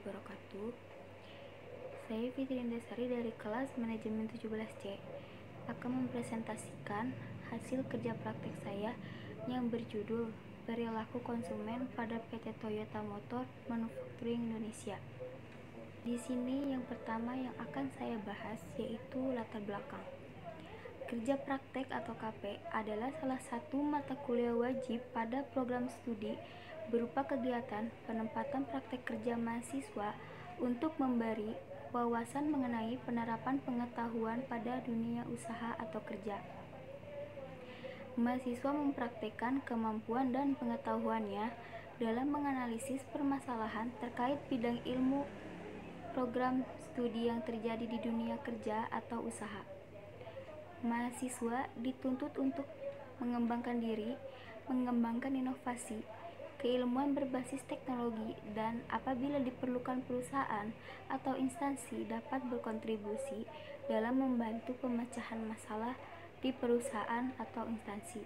wabarakatuh. Saya Fitri Indasari dari kelas manajemen 17C akan mempresentasikan hasil kerja praktek saya yang berjudul Perilaku Konsumen pada PT Toyota Motor Manufacturing Indonesia. Di sini yang pertama yang akan saya bahas yaitu latar belakang. Kerja praktek atau KP adalah salah satu mata kuliah wajib pada program studi berupa kegiatan penempatan praktek kerja mahasiswa untuk memberi wawasan mengenai penerapan pengetahuan pada dunia usaha atau kerja. Mahasiswa mempraktekkan kemampuan dan pengetahuannya dalam menganalisis permasalahan terkait bidang ilmu program studi yang terjadi di dunia kerja atau usaha. Mahasiswa dituntut untuk mengembangkan diri, mengembangkan inovasi, keilmuan berbasis teknologi, dan apabila diperlukan perusahaan atau instansi dapat berkontribusi dalam membantu pemecahan masalah di perusahaan atau instansi.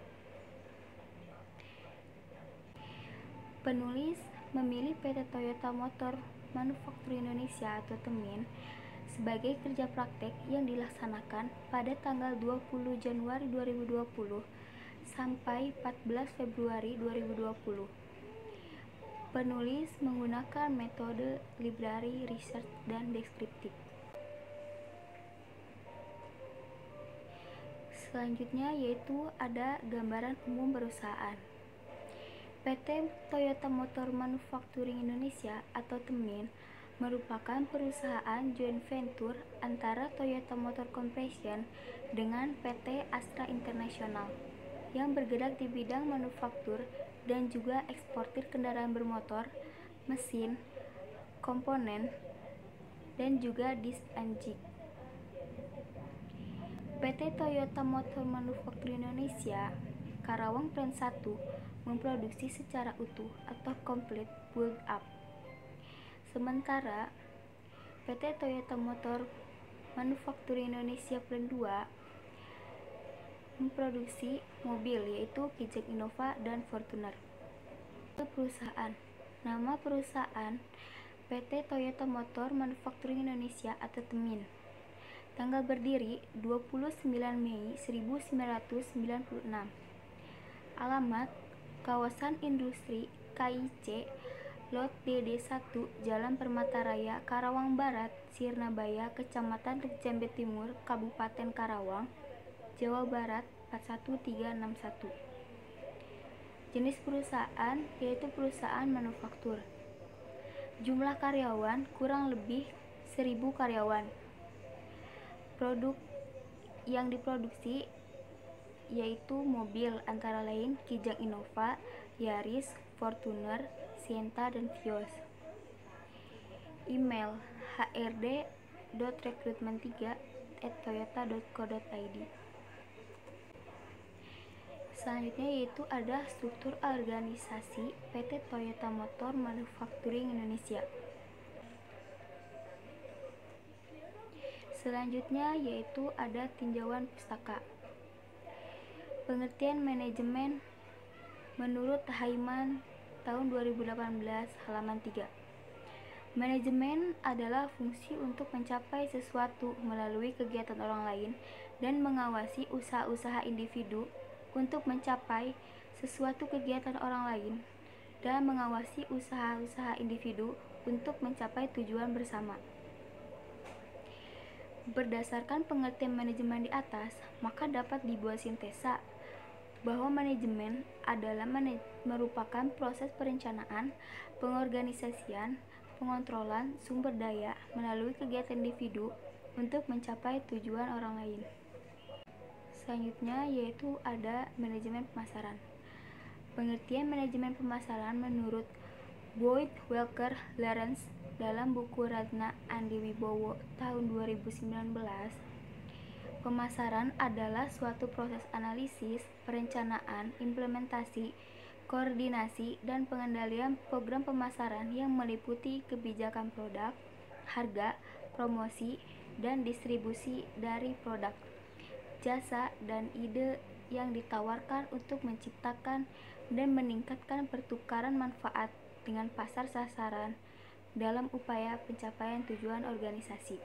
Penulis memilih PT Toyota Motor Manufacturing Indonesia atau TEMIN sebagai kerja praktek yang dilaksanakan pada tanggal 20 Januari 2020 sampai 14 Februari 2020. Penulis menggunakan metode library, research, dan deskriptif. Selanjutnya yaitu ada gambaran umum perusahaan. PT Toyota Motor Manufacturing Indonesia atau TEMIN merupakan perusahaan joint venture antara Toyota Motor Corporation dengan PT Astra International yang bergerak di bidang manufaktur dan juga eksportir kendaraan bermotor, mesin, komponen, dan juga disk and jig. PT Toyota Motor Manufacturing Indonesia Karawang Plant 1 memproduksi secara utuh atau complete build up. Sementara PT Toyota Motor Manufacturing Indonesia Plant 2 memproduksi mobil yaitu Kijang Innova dan Fortuner. Perusahaan. Nama perusahaan PT Toyota Motor Manufacturing Indonesia atau TEMIN. Tanggal berdiri 29 Mei 1996. Alamat kawasan industri KIC Lot DD1 Jalan Permata Raya, Karawang Barat, Sirnabaya, Kecamatan Jambe Timur, Kabupaten Karawang, Jawa Barat 41361. Jenis perusahaan yaitu perusahaan manufaktur. Jumlah karyawan kurang lebih 1000 karyawan. Produk yang diproduksi yaitu mobil antara lain Kijang Innova, Yaris, Fortuner, Sienta, dan Vios. Email hrd.recruitment3@toyota.co.id. Selanjutnya yaitu ada struktur organisasi PT Toyota Motor Manufacturing Indonesia. Selanjutnya yaitu ada tinjauan pustaka. Pengertian manajemen menurut Haiman tahun 2018 halaman 3. Manajemen adalah fungsi untuk mencapai sesuatu melalui kegiatan orang lain dan mengawasi usaha-usaha individu untuk mencapai sesuatu kegiatan orang lain dan mengawasi usaha-usaha individu untuk mencapai tujuan bersama. Berdasarkan pengertian manajemen di atas, maka dapat dibuat sintesa bahwa manajemen adalah merupakan proses perencanaan, pengorganisasian, pengontrolan sumber daya melalui kegiatan individu untuk mencapai tujuan orang lain. Selanjutnya yaitu ada manajemen pemasaran. Pengertian manajemen pemasaran menurut Boyd Walker Lawrence dalam buku Ratna Andi Wibowo tahun 2019, pemasaran adalah suatu proses analisis, perencanaan, implementasi, koordinasi, dan pengendalian program pemasaran yang meliputi kebijakan produk, harga, promosi, dan distribusi dari produk, jasa, dan ide yang ditawarkan untuk menciptakan dan meningkatkan pertukaran manfaat dengan pasar sasaran dalam upaya pencapaian tujuan organisasi.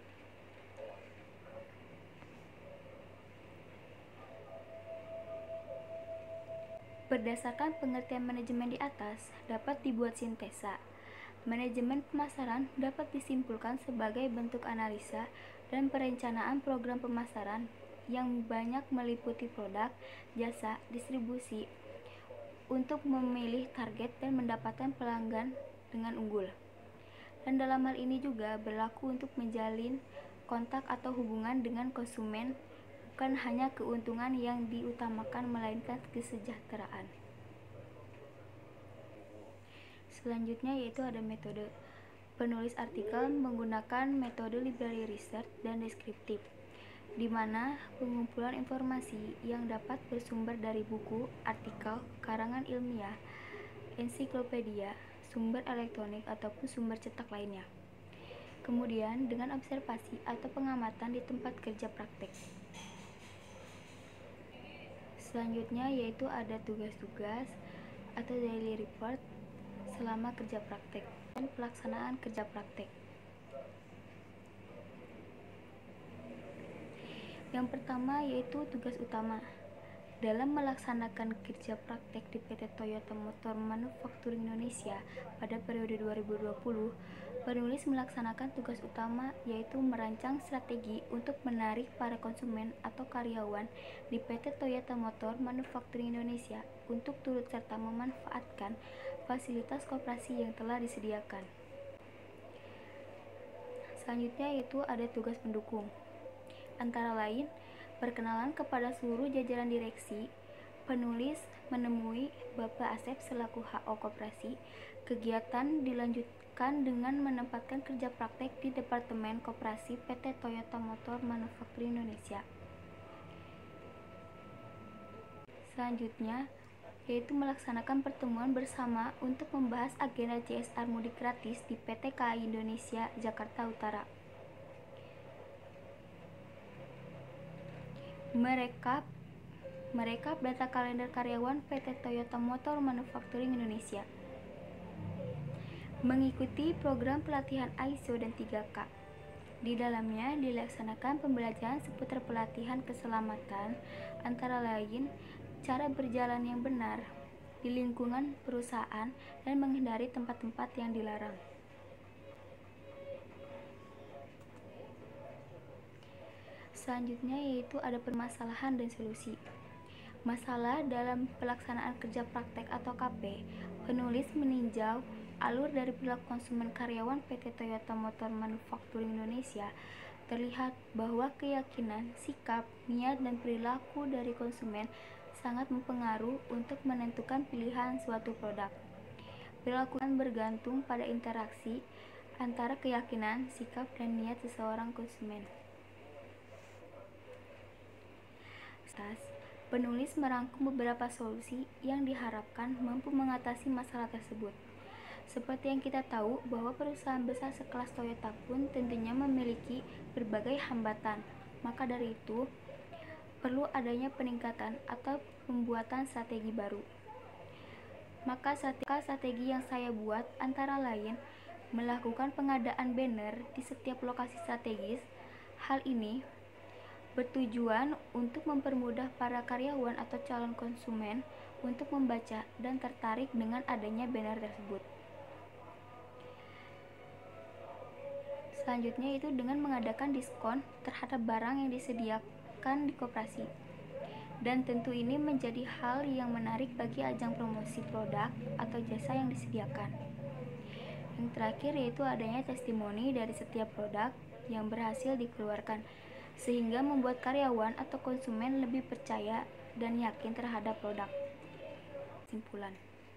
Berdasarkan pengertian manajemen di atas, dapat dibuat sintesa. Manajemen pemasaran dapat disimpulkan sebagai bentuk analisa dan perencanaan program pemasaran yang banyak meliputi produk, jasa, distribusi untuk memilih target dan mendapatkan pelanggan dengan unggul. Dan dalam hal ini juga berlaku untuk menjalin kontak atau hubungan dengan konsumen, bukan hanya keuntungan yang diutamakan melainkan kesejahteraan. Selanjutnya yaitu ada metode. Penulis artikel menggunakan metode library research dan deskriptif, di mana pengumpulan informasi yang dapat bersumber dari buku, artikel, karangan ilmiah, ensiklopedia, sumber elektronik ataupun sumber cetak lainnya. Kemudian dengan observasi atau pengamatan di tempat kerja praktek. Selanjutnya yaitu ada tugas-tugas atau daily report selama kerja praktek dan pelaksanaan kerja praktek. Yang pertama yaitu tugas utama. Dalam melaksanakan kerja praktek di PT Toyota Motor Manufacturing Indonesia pada periode 2020, penulis melaksanakan tugas utama yaitu merancang strategi untuk menarik para konsumen atau karyawan di PT Toyota Motor Manufacturing Indonesia untuk turut serta memanfaatkan fasilitas koperasi yang telah disediakan. Selanjutnya yaitu ada tugas pendukung. Antara lain, perkenalan kepada seluruh jajaran direksi. Penulis menemui Bapak Asep selaku HO Koperasi. Kegiatan dilanjutkan dengan menempatkan kerja praktek di Departemen Koperasi PT Toyota Motor Manufacturing Indonesia. Selanjutnya yaitu melaksanakan pertemuan bersama untuk membahas agenda CSR mudik gratis di PT KAI Indonesia Jakarta Utara. Merekap data kalender karyawan PT Toyota Motor Manufacturing Indonesia. Mengikuti program pelatihan ISO dan 3K. Di dalamnya dilaksanakan pembelajaran seputar pelatihan keselamatan, antara lain cara berjalan yang benar di lingkungan perusahaan dan menghindari tempat-tempat yang dilarang. Selanjutnya yaitu ada permasalahan dan solusi. Masalah dalam pelaksanaan kerja praktek atau KP, penulis meninjau alur dari perilaku konsumen karyawan PT Toyota Motor Manufacturing Indonesia. Terlihat bahwa keyakinan, sikap, niat, dan perilaku dari konsumen sangat mempengaruhi untuk menentukan pilihan suatu produk. Perilaku bergantung pada interaksi antara keyakinan, sikap, dan niat seseorang konsumen. Penulis merangkum beberapa solusi yang diharapkan mampu mengatasi masalah tersebut. Seperti yang kita tahu bahwa perusahaan besar sekelas Toyota pun tentunya memiliki berbagai hambatan. Maka dari itu, perlu adanya peningkatan atau pembuatan strategi baru. Maka strategi yang saya buat antara lain melakukan pengadaan banner di setiap lokasi strategis. Hal ini bertujuan untuk mempermudah para karyawan atau calon konsumen untuk membaca dan tertarik dengan adanya banner tersebut. Selanjutnya itu dengan mengadakan diskon terhadap barang yang disediakan di koperasi. Dan tentu ini menjadi hal yang menarik bagi ajang promosi produk atau jasa yang disediakan. Yang terakhir yaitu adanya testimoni dari setiap produk yang berhasil dikeluarkan, sehingga membuat karyawan atau konsumen lebih percaya dan yakin terhadap produk. Kesimpulan.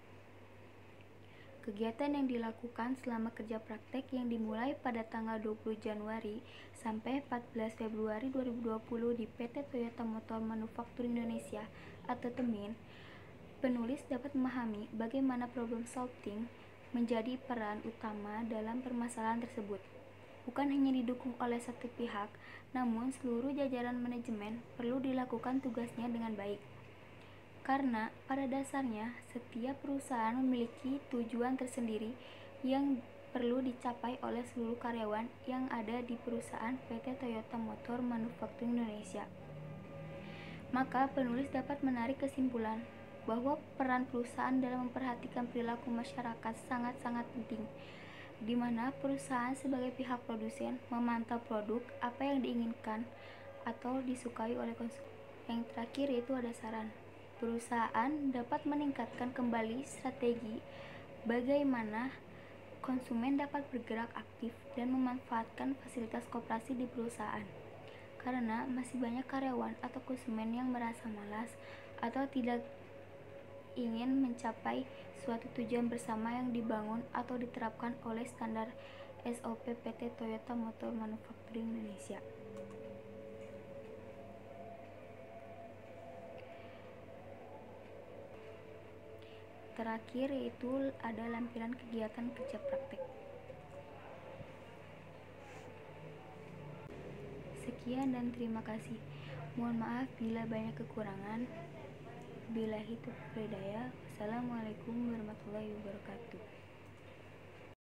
Kegiatan yang dilakukan selama kerja praktek yang dimulai pada tanggal 20 Januari sampai 14 Februari 2020 di PT Toyota Motor Manufacturing Indonesia atau TEMIN, penulis dapat memahami bagaimana problem solving menjadi peran utama dalam permasalahan tersebut. Bukan hanya didukung oleh satu pihak, namun seluruh jajaran manajemen perlu dilakukan tugasnya dengan baik. Karena pada dasarnya setiap perusahaan memiliki tujuan tersendiri yang perlu dicapai oleh seluruh karyawan yang ada di perusahaan PT Toyota Motor Manufacturing Indonesia. Maka penulis dapat menarik kesimpulan bahwa peran perusahaan dalam memperhatikan perilaku masyarakat sangat-sangat penting, di mana perusahaan sebagai pihak produsen memantau produk apa yang diinginkan atau disukai oleh konsumen. Yang terakhir yaitu ada saran. Perusahaan dapat meningkatkan kembali strategi bagaimana konsumen dapat bergerak aktif dan memanfaatkan fasilitas koperasi di perusahaan. Karena masih banyak karyawan atau konsumen yang merasa malas atau tidak ingin mencapai suatu tujuan bersama yang dibangun atau diterapkan oleh standar SOP PT Toyota Motor Manufacturing Indonesia. Terakhir yaitu ada lampiran kegiatan kerja praktek. Sekian dan terima kasih. Mohon maaf bila banyak kekurangan. Billahi taufiq wal hidayah. Wassalamualaikum warahmatullahi wabarakatuh.